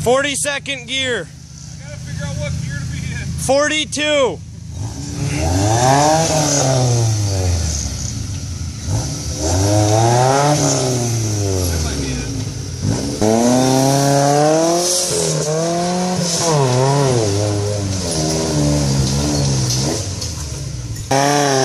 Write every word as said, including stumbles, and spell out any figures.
forty-second gear. I gotta figure out what gear to be in. forty-two. That might be it.